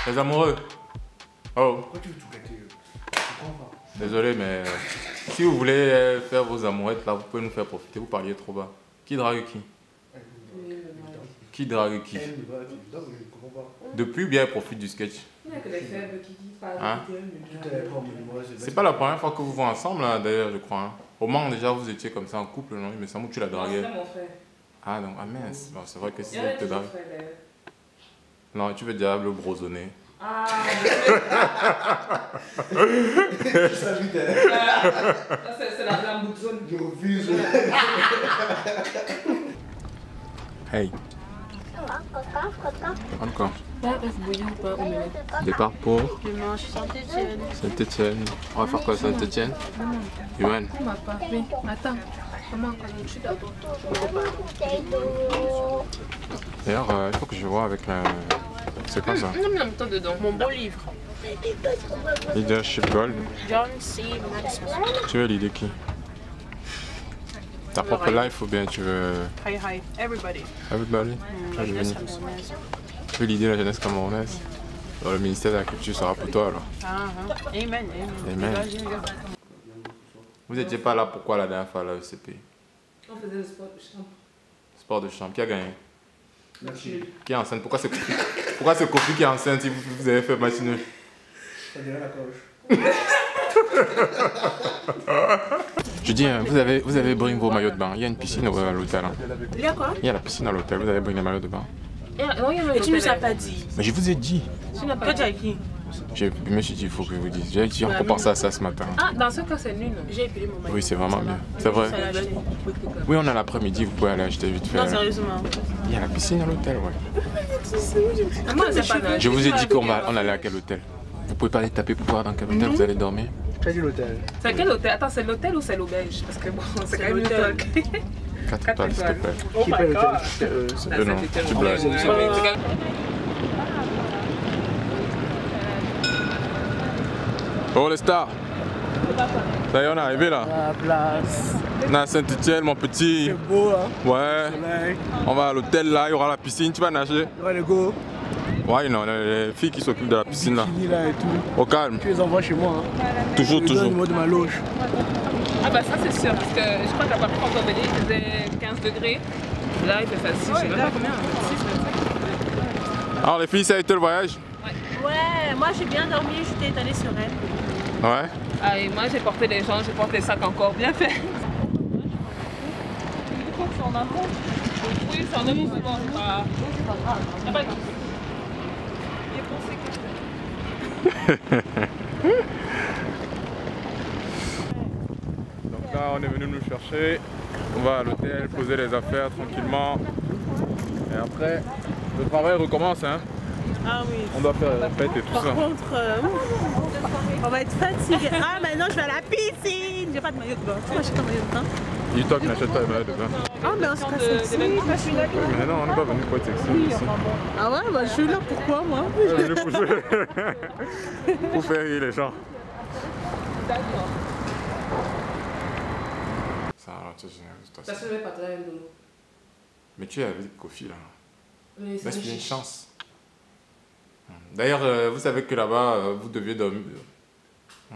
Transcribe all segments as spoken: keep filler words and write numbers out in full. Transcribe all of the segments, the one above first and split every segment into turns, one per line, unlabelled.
Les amoureux. Oh.
Pourquoi tu veux tout gâter?
Désolé, mais euh, si vous voulez euh, faire vos amourettes là, vous pouvez nous faire profiter. Vous parliez trop bas. Qui drague qui? Qui drague qui? Depuis bien, elle profite du sketch.
Il n'y a que les faibles qui parlent.
Hein? C'est pas la première fois que vous voyez ensemble, hein, d'ailleurs, je crois. Hein. Au Mans, déjà, vous étiez comme ça en couple, non? Il me semble que tu la draguais.
C'est mon frère.
Ah, donc, ah mince. Bon, c'est vrai que si
Il y
elle te drague. Non, tu veux diable brosonner.
Ah,
Salut, t'es.
c'est la, la bout de zone.
Je refuse.
Hey. Encore.
Là, reste bouillant ou pas?
Départ pour
Dimanche, Saint-Etienne.
Saint-Etienne. On va faire quoi, Saint-Etienne? Yoann.
On va pas. Oui, attends. Comment quand je suis d'abord?
D'ailleurs, euh, il faut que je vois avec la. C'est quoi ça?
Non, mais en même temps dedans. Mon beau livre.
Leadership Gold.
John C. Maxwell.
Tu veux l'idée qui? Ta propre life ou bien tu veux.
Hi, hi. Everybody.
Everybody?
Mm,
Ah, je
jeunesse
veux-
camerounaise.
Tu veux l'idée de la jeunesse camerounaise? Dans le ministère de la Culture sera pour toi alors.
Ah, ah. Amen, amen.
Amen.
Vas-y, vas-y.
Vous n'étiez pas là pourquoi la dernière fois à la E C P?
On faisait le sport de chambre.
Sport de chambre. Qui a gagné?
Merci.
Qui est enceinte? Pourquoi c'est Pourquoi c'est Kofi qui est enceinte si vous, vous avez fait match nul?
Ça dirait la coche.
Je dis, hein, vous avez, vous avez bring vos maillots de bain. Il y a une piscine au- à l'hôtel. Hein.
Il y a quoi?
Il y a la piscine à l'hôtel. Vous avez bring les maillots de bain.
Et tu nous as pas dit.
Mais je vous ai dit.
Tu n'as pas dit à qui?
Je me suis dit, il faut que je vous dise. J'ai j'ai encore pensé à ça ce matin.
Ah, dans ce cas, c'est nul. J'ai épilé mon maillot.
Oui, c'est vraiment bien. C'est vrai.
Ça l'a acheté.
Oui, on a l'après-midi, vous pouvez aller acheter vite fait.
Non, sérieusement.
Il y a la piscine à l'hôtel, ouais.
Ah, moi, c'est pas nager.
Je vous ai dit qu'on va on allait à quel hôtel? Vous pouvez pas aller taper pour voir dans quel hôtel vous allez dormir?
T'as dit l'hôtel.
C'est quel hôtel? Attends, c'est l'hôtel ou c'est l'auberge? Parce que bon, c'est quand même
l'hôtel.
quatre étoiles, s'il te plaît.
Oh
Qui
my
paie
god!
l'hôtel? Euh, c'est-
Euh, non, tu blagues. Oh les stars! Ça y est, on est arrivé là.
La place.
On est à Saint-Etienne, mon petit.
C'est beau, hein.
Ouais.
Soleil.
On va à l'hôtel là, il y aura la piscine, tu vas nager?
Ouais, les go.
Ouais, non, les les filles qui s'occupent de la piscine là.
Fini là et tout.
Au calme.
Tu les envoies chez moi, hein.
Toujours,
Je te donne le
toujours.
numéro de ma loge.
Ah bah ça c'est sûr, parce que je crois qu'à Paris quand on venait, il faisait quinze degrés. Là il fait ça six, je sais même pas combien, six, vingt-cinq.
Alors les filles, ça a été le voyage?
Ouais, moi j'ai bien dormi, j'étais étalée sur elle.
Ouais.
Ah et moi j'ai porté des gens, j'ai porté des sacs encore, bien fait. C'est en amont. Oui, c'est en amont souvent, c'est pas... C'est pas grave.
Donc là, on est venu nous chercher. On va à l'hôtel, poser les affaires tranquillement. Et après, le travail recommence. Hein.
Ah oui.
On doit faire la fête et tout
Par
ça.
contre, euh, ouf, on va être fatigué. Ah, maintenant je vais à la piscine. J'ai pas de maillot de bain. Tu vas acheter un maillot de bain?
Dis-toi que n'achète pas les maillots de bain.
Ah, mais on sera sexy.
Mais non, on n'est pas venu pour être sexy ici.
Ah ouais, bah je suis là, pourquoi moi?
On est venu pour jouer. Pour faire rire les gens. Ça, alors, tu es généreux, toi.
Ça se met pas très de l'eau.
Mais tu es avec Kofi là.
Mais ça
Laisse-lui
me
une
chiche.
chance. D'ailleurs, euh, vous savez que là-bas, euh, vous deviez dormir. Mmh.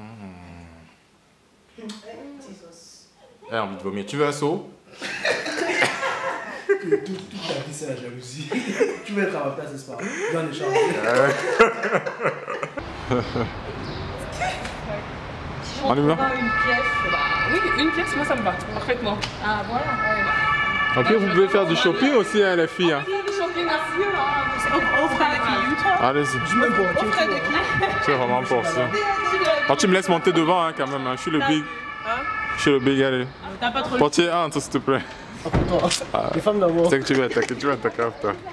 Elle a envie de vomir. Tu veux un seau?
Tout, tout, tout ta vie, c'est la jalousie. Tu veux être à ma place, n'est-ce pas? Viens en échange.
On y va?
Une pièce. Bah, oui, une pièce, moi ça me va parfaitement. Ah voilà. Ouais.
Ok, vous pouvez faire du shopping aussi, hein, les filles. Hein.
Shopping merci. On fera des filles.
Allez-y.
Je me vois, tu
On fera des filles.
C'est vraiment pour ça. Alors, tu me laisses monter devant hein, quand même. Hein. Je suis le big. Je suis le big, allez.
T'as pas trop le
Portier, entre s'il te plaît.
Ah, pour toi. Les femmes d'abord.
C'est que tu veux attaquer, tu veux attaquer avec toi.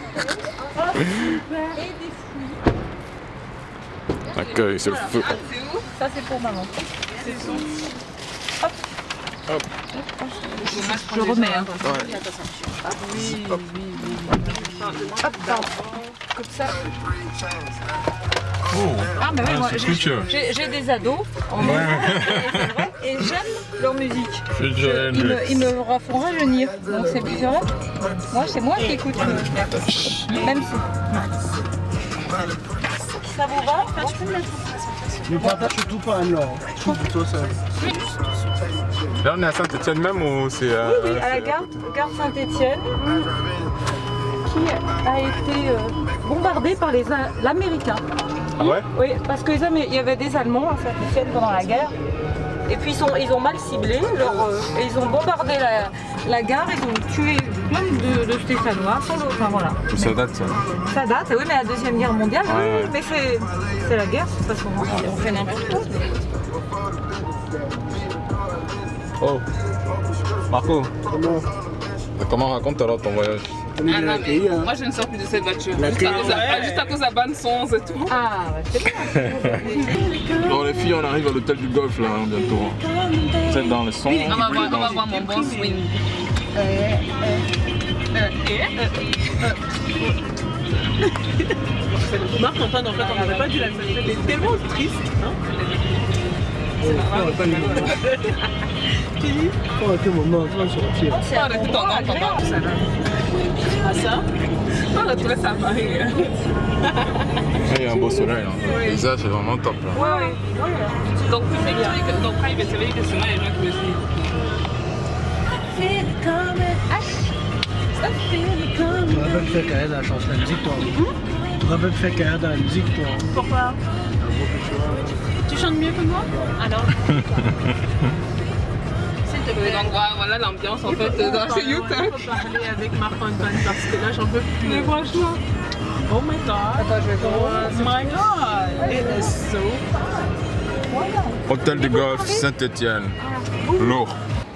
Accueil, c'est le feu.
C'est où?
Ça c'est pour maman.
C'est où?
Hop.
Je remets. Hein.
Oui, oui, oui. Hop, comme ça.
Oh,
Ah, mais oui,
ah,
moi
c'est
j'ai-
culture.
j'ai j'ai des ados en
Ouais.
et j'aime leur musique.
Culture
Ils me, ils me font rajeunir. Donc ces plusieurs-là, moi c'est moi qui écoute. Même si. Ça vous va? Tu peux me mettre.
Ne partage surtout pas un or. Tout pour toi seul.
Là, on est à Saint-Etienne même ou c'est. Euh,
Oui, oui, à la gare, gare Saint-Etienne, qui a été euh, bombardée par les l'Américain.
Ah ouais?
Oui, parce qu'il y avait des Allemands à Saint-Etienne pendant la guerre. Et puis ils, sont, ils ont mal ciblé, leur, euh, et ils ont bombardé la, la gare, ils ont tué plein de, de Stéphanois sur le. Enfin voilà.
Ça date ça.
Ça date, oui, mais la Deuxième Guerre mondiale,
Ouais,
oui,
ouais.
mais c'est la guerre, c'est parce qu'on on fait n'importe quoi.
Oh, Marco,
Comment
comment raconte alors ton voyage?
On est
Ah
bien
non,
accueillis,
mais
hein.
moi je ne sors plus de cette voiture. Juste à,
L'accueil.
cause à, juste à cause de la bande sons et tout.
Ah, ouais, c'est bien.
Bon les filles, on arrive à l'hôtel du golf là hein, bientôt. Vous êtes dans le son.
On va voir, on va voir mon bon swing.
Marc Antoine, en fait, on n'aurait pas dû la faire. Elle est tellement triste. Hein.
Tu dis Oh, quel moment, tu vas sortir.
On a tout en ordre pendant tout ça là.
Ah ça?
On a trouvé ça pareil.
Il y a un beau soleil là. Le paysage est vraiment top là.
Ouais, ouais. Donc, public, donc private, ça veut dire que c'est moi les gens qui me suivent.
Tu aurais pas pu faire carrière dans la chanson, la musique, toi. Tu aurais pas pu faire carrière dans la musique, toi.
Pourquoi? Tu chantes mieux que moi? Alors? S'il te plaît.
Donc voilà l'ambiance en fait dans ce YouTube.
On peut parler avec Marc Antoine parce que là j'en peux plus.
Mais franchement.
Oh my god.
Attends, je vais
Oh my god. It is so.
Hôtel du golf Saint-Etienne. Lourd.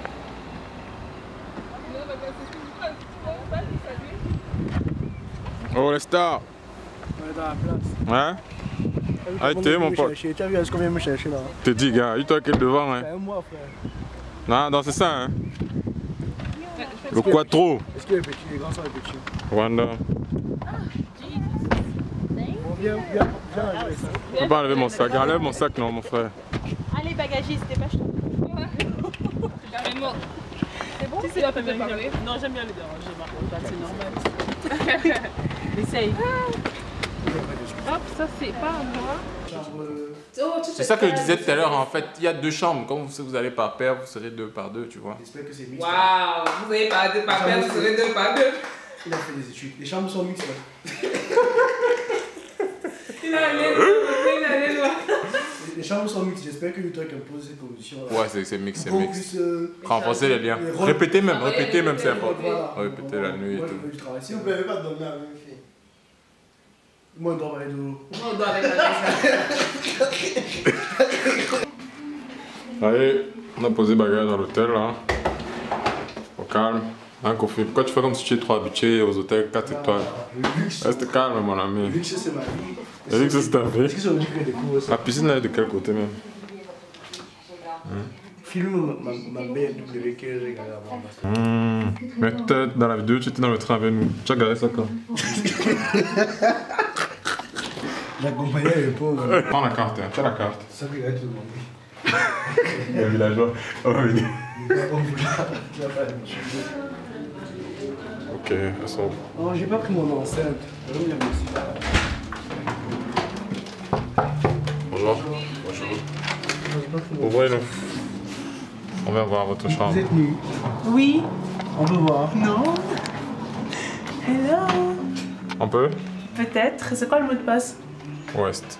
Oh les stars.
On est dans la place.
Hein? Ah, t'es mon pote.
Tu as vu est-ce qu'on vient me chercher là?
Je te dis gars, il toi qui est devant hein.
C'est un mois, frère.
Non, non c'est ça hein. Le quattro.
Est-ce qu'il est petit? Les grands sont les petits.
Rwanda.
Bon, viens, viens, viens enlever ça.
Je peux pas enlever mon sac. Enlève mon sac non mon frère.
Allez, bagagiste, dépêche-toi.
Carrément.
C'est bon?
Tu sais pas peut-être parler.
Non, j'aime bien les déranger, Marc Antoine, c'est normal. Essaye.
Hop, ça c'est pas moi.
C'est ça que je disais tout à l'heure en fait. Il y a deux chambres. Comme vous, vous allez par paire, vous serez deux par deux, tu vois.
J'espère que c'est mixte.
Waouh, vous avez pas deux par paire, vous serez deux par deux.
Il a fait des études. Les chambres sont mixtes là.
Il a allé loin, il a allé loin.
Les chambres sont mixtes. J'espère que le truc impose cette position là.
Ouais, c'est mix, c'est
Pour qu'on
mix.
puisse, euh,
Renforcer les liens.
les rôles.
Répétez même, répétez même, c'est important.
Voilà.
Répéter la nuit et
Moi,
tout.
je veux du travail.
Si vous ne pouvez pas dormir la même fille.
Moi, je dois parler de l'eau.
On doit avec la
Allez, on a posé bagage dans l'hôtel là. Au calme. Hein, Kofi, pourquoi tu fais comme si tu es trop habitué aux hôtels quatre étoiles?
Le luxe.
Reste calme mon
Le
ami.
luxe, c'est ma vie.
Le luxe, c'est ta vie.
Est-ce que ça veut dire que je découvre ça?
La piscine elle est de quel côté même?
Filme ma, ma B M W que j'ai regardé avant.
Mmh. Mais peut-être dans la vidéo tu étais dans le train avec nous. Tu as regardé ça quand?
J'accompagnais les pauvres.
Prends la carte, hein. Tu as la carte.
Ça fait gagner tout le monde.
Les villageois. Oh, oui. Ok, elles sont.
Oh, j'ai pas pris mon enceinte. J'aurais bien aussi.
Bonjour. Bonjour. Ouvrez-nous. On va voir votre chambre.
Vous êtes nus.
Oui.
On peut voir.
Non. Hello.
On peut?
Peut-être. C'est quoi le mot de passe?
Ouest.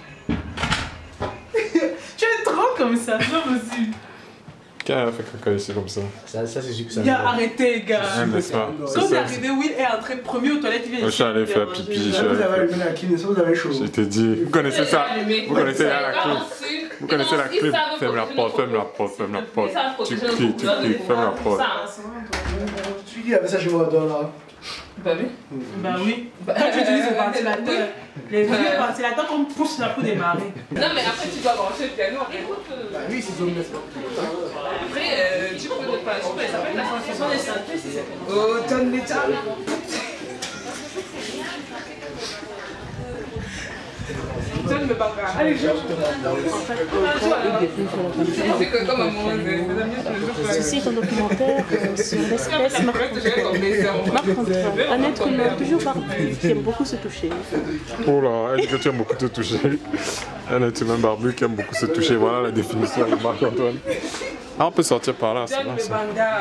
Tu es trop comme ça, je me suis.
Qui a fait caca ici comme ça?
Ça, ça c'est sûr que ça.
Il a arrêté, gars.
Ah, n'est-ce pas?
Quand
C'est
il est
ça.
arrivé, Will est entré premier aux toilettes, il vient
Je suis allé faire pipi. Je suis
Vous
allé
avez
faire-
allumé la clim, ça vous avez chaud.
Je t'ai dit. Vous connaissez ça? Vous connaissez la clim? Vous connaissez la clim? Ferme la porte, ferme la porte, ferme la porte. Tu cries, tu cries, ferme la porte.
Celui qui avait ça chez moi dans là.
Bah oui.
Bah oui. Quand tu utilises le ventilateur, les vieux ventilateurs qu'on pousse là pour démarrer.
Non mais après tu dois brancher le piano. Écoute, euh,
Bah oui, c'est zone neuf.
après euh, tu peux ne pas. Tu peux, ça peut être la sensation des synthés si c'est.
Oh, John Metal.
Tu ne peux pas faire. Allez, je. C'est que comme un moment, c'est mieux que le
Ceci est un documentaire euh, sur l'espèce marc-en-train. Un être humain toujours barbu qui aime beaucoup se toucher.
Oh là, elle dit que tu aimes beaucoup te toucher. Un être humain barbu qui aime beaucoup se toucher. Voilà la définition de Marc-Antoine. Ah, on peut sortir par là, c'est bon ça.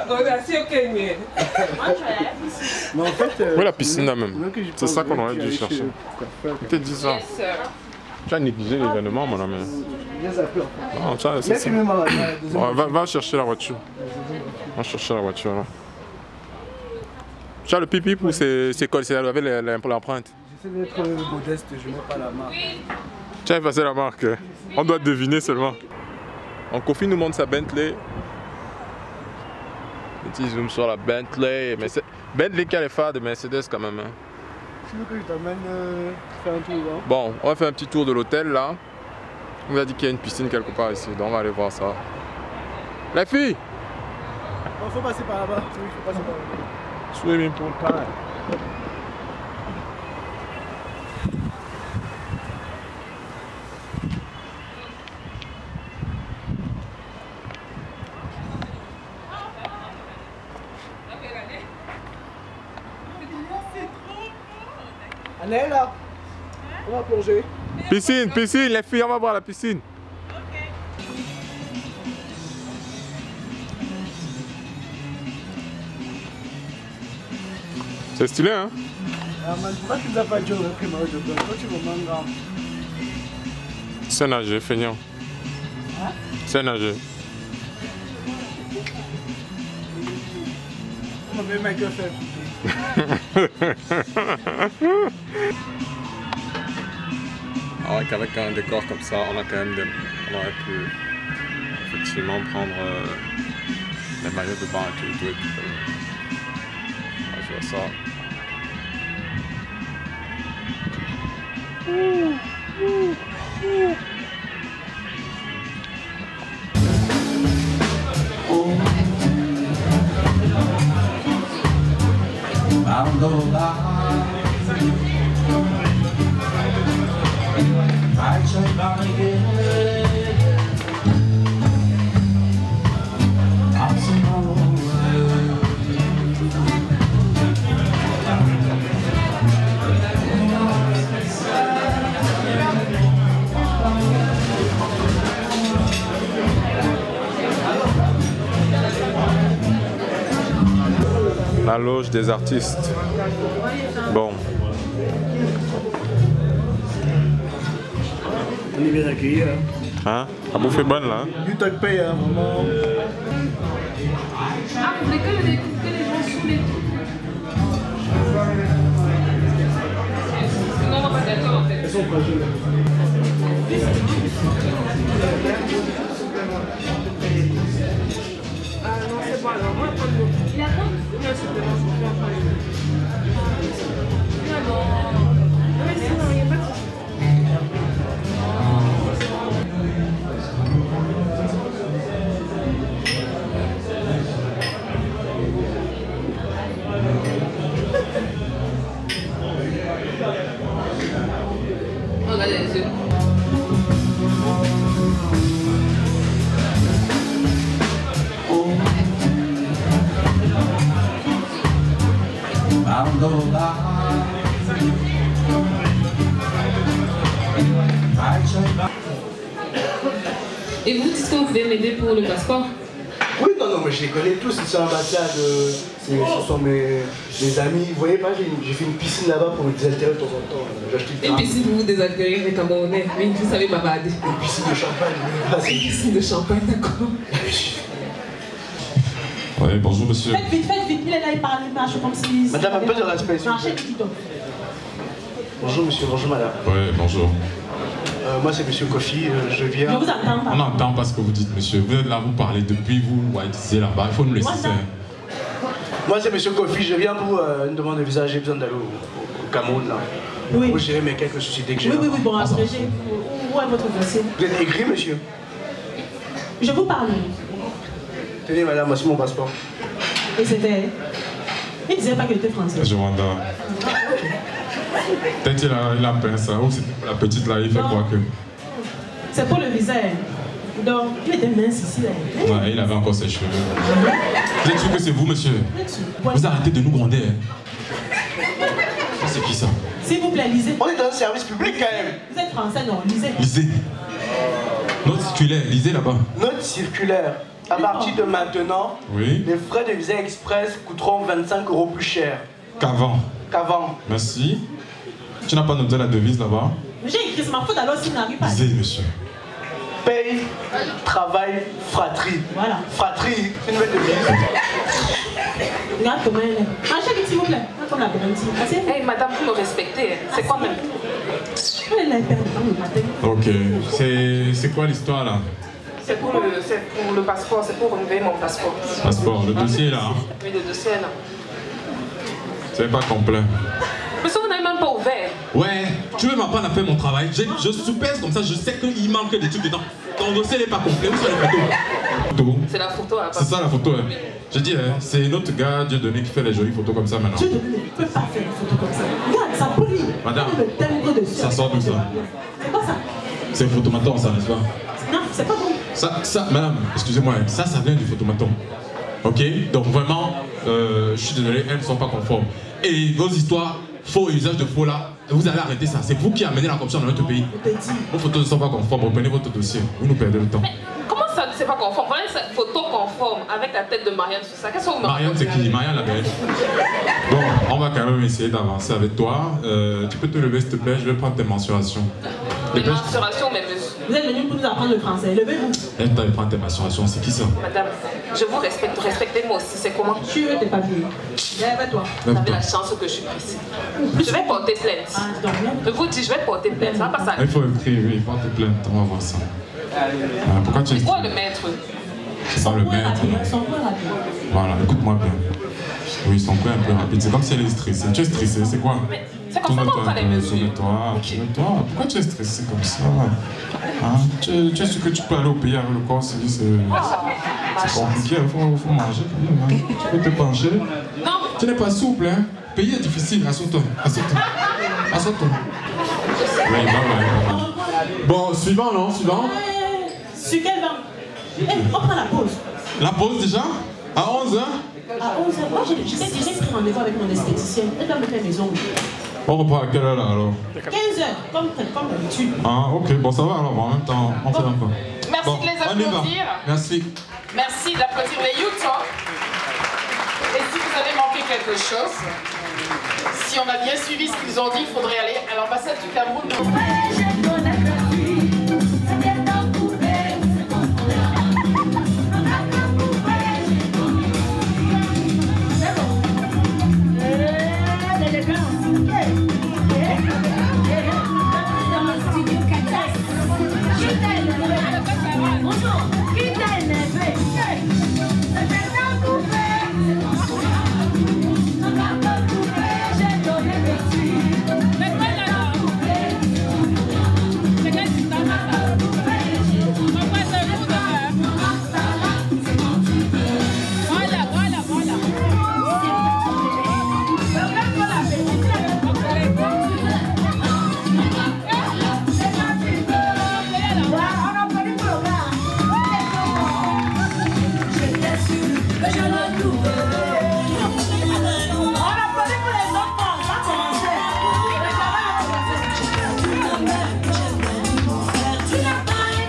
Mais en fait, euh,
Oui, la piscine là même. C'est ça qu'on aurait dû chercher. Je t'ai dit ça. Tu as négligé l'événement, mon ami. Non, ça, c'est ça. Ouais, va, va chercher la voiture. Va chercher la voiture là. Tu as le pipi ou c'est quoi? C'est avec l'empreinte?
J'essaie d'être modeste, je ne mets pas la marque.
Tu as effacé la marque. On doit deviner seulement. En Kofi nous montre sa Bentley. Petit zoom sur la Bentley. Mais c'est Bentley qui a les phares de Mercedes quand même. Hein.
Tu veux que je t'amène euh, faire un tour là?
Bon, on va faire un petit tour de l'hôtel là. On nous a dit qu'il y a une piscine quelque part ici, donc on va aller voir ça. Les filles!
Il faut passer par là-bas. Oui, il faut passer par là-bas.
Swimming pool time.
Annelle là, on va plonger.
Piscine, piscine, les filles, on va voir la piscine. C'est stylé, hein?
Ah man, pourquoi tu nous as pas dit au reprimeur de blanc? Toi tu me mangas.
C'est nager, feignant.
Hein?
C'est nager.
On va bien Michael Phelps.
Alors qu'avec un décor comme ça, on a quand même des... on aurait pu effectivement prendre euh, les maillots de bain et tout, tout et tout. Ah, je vois ça.
I'll go by. I check on again. I'm so
La loge des artistes. Bon.
On est bien accueillis. Hein.
Hein? La bouffe est bonne là.
Du toc paye, hein, vraiment.
Ah, vous voulez que les, que les gens sous les... Non, on va pas d'accord en fait.
Elles sont fragiles.
Ah non, c'est bon alors. Moi, je prends l'eau. Il a quoi? Non, c'est bon, je prends l'eau. Non, non. Ouais, sinon, il n'y a pas de souci. Regardez les yeux.
I'll go by. I check on.
Et vous, est-ce que vous pouvez m'aider pour le passeport?
Oui, non, non, mais je les connais tous, ils sont l'ambassade, euh, ce sont mes, mes amis. Vous voyez pas, j'ai fait une piscine là-bas pour me désaltérer de temps en temps. J'ai acheté
Une piscine pour vous désaltérer avec Camerounais. Oui, vous savez bavarder.
une piscine de champagne.
Une piscine de champagne, d'accord.
Oui, bonjour monsieur.
Faites vite, faites vite, il est là, il parle, il marche comme si...
Madame, un peu de respect, s'il vous
Marchez
plaît.
vite donc.
Bonjour monsieur, bonjour madame.
Oui, bonjour.
Euh, moi c'est monsieur Kofi, euh, je
Je
viens...
vous attends pas.
On entend pas ce que vous dites, monsieur. Vous êtes là, vous parlez depuis, vous disiez là-bas. Il faut nous laisser
Moi, ça-
faire.
Moi c'est monsieur Kofi, je viens pour euh, une demande de visa, j'ai besoin d'aller au, au Cameroun là.
Oui.
Pour gérer mes quelques sociétés que j'ai
Oui,
là.
oui, oui, bon, abrégé. Où est votre dossier?
Vous êtes aigri monsieur?
Je vous parle.
Tenez madame, voici mon passeport.
Et c'était... Il disait pas qu'il était français.
Je m'entends. Peut-être qu'il a, il a peint ça. Ou c'était pour la petite là, il fait
Non.
croire que.
C'est pour le visa. hein. Donc, il était mince ici. Là.
Ouais, il avait encore ses cheveux. Vous êtes sûr que c'est vous, monsieur? Vous arrêtez de nous gronder. Hein. C'est qui ça?
S'il vous plaît, lisez.
On est dans un service public quand même.
Vous êtes français, non? Lisez.
Lisez. Note circulaire, lisez là-bas.
Note circulaire. À partir de maintenant,
oui.
les frais de visa express coûteront vingt-cinq euros plus cher.
Qu'avant.
Qu'avant.
Merci. Tu n'as pas noté la devise là-bas?
J'ai écrit, c'est ma faute alors s'il n'arrive pas.
Lisez, monsieur.
Paye, travail, fratrie.
Voilà.
Fratrie, c'est une nouvelle devise.
Regarde comment elle est. Achète, s'il vous plaît. Comme la garantie.
Hé, hey, madame, vous me respectez. C'est quoi même?
Elle a perdu le matin.
Ok. C'est quoi l'histoire là?
C'est pour, pour le passeport, c'est pour renouveler mon passeport.
Passeport, le dossier là? Hein?
Oui, le dossier là.
C'est pas complet.
Mais ça, on n'a même pas ouvert.
Ouais, tu veux m'apprendre à faire mon travail? Je, je soupèse comme ça, je sais qu'il manque des trucs dedans. Ton dossier n'est pas complet, où sont les photos?
C'est la photo là.
C'est ça la photo, hein? Je dis, hein, c'est notre gars, Dieudonné, qui fait les jolies photos comme ça maintenant.
Dieudonné ne peut pas faire des photos comme ça. Regarde, ça brille.
Madame,
le dessus.
Ça sort d'où ça?
C'est quoi ça?
C'est un photomaton, ça, n'est-ce pas?
Non, c'est pas bon.
Ça, ça, madame, excusez-moi, ça, ça vient du photomaton. Ok? Donc vraiment, euh, je suis désolé, elles ne sont pas conformes. Et vos histoires, faux et usage de faux là, vous allez arrêter ça. C'est vous qui amenez la corruption dans notre pays. Vos photos ne sont pas conformes, reprenez votre dossier. Vous nous perdez le temps.
Mais comment ça ne c'est pas conforme? Voilà cette photo conforme avec la tête de Marianne sur ça. Qu'est-ce que vous me
Marianne, c'est qui? Marianne la belle. Bon, on va quand même essayer d'avancer avec toi. Euh, tu peux te lever s'il te plaît, je vais prendre tes mensurations.
Les mensurations, mais monsieur.
Vous êtes venu pour nous apprendre le français. Levez-vous.
Elle t'a prendre tes mensurations, c'est qui ça?
Madame, je vous respecte, respectez-moi aussi. C'est comment?
Tu veux tes papiers. Lève-toi.
Vous avez la chance que je suis pressée. Je vais porter plainte.
Ah, donc,
je vous dis, je vais porter plainte. Ça va pas ça.
Il faut écrire, oui, porter plainte. On va voir ça. Ah, pourquoi tu es...
C'est quoi le maître?
C'est pas le maître.
Son point rapide.
Voilà, écoute-moi bien. Oui, son point un peu rapide. C'est comme si elle est stressée. Tu es stressée, c'est quoi?
C'est comme ça qu'on prend les mesures.
Toi, toi, pourquoi tu es stressée comme ça? Hein? Tu, tu es sûr que tu peux aller au pays avec le corps? C'est compliqué, il faut, faut manger quand même. Hein? Tu peux te pencher?
Non.
Tu n'es pas souple, hein? Le pays est difficile, assois-toi. Assois-toi. Assois-toi. Oui, bah, bah, bah. Bon, suivant, non? Suivant?
Sur quel banc? Hey, on prend la pause.
La pause déjà? À onze heures?
À onze heures. Moi, j'ai déjà pris rendez-vous avec mon esthéticienne. Elle doit me faire mes ongles.
On reprend à quelle heure là alors?
quinze heures, comme, comme d'habitude.
Ah, ok, bon, ça va alors, en même temps, on fait un peu.
Merci
bon,
de les applaudir.
Merci.
Merci d'applaudir les youths. Hein. Et si vous avez manqué quelque chose, si on a bien suivi ce qu'ils ont dit, il faudrait aller à l'ambassade du Cameroun.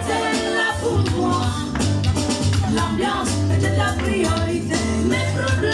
L'ambiance était la priorité, mes problèmes.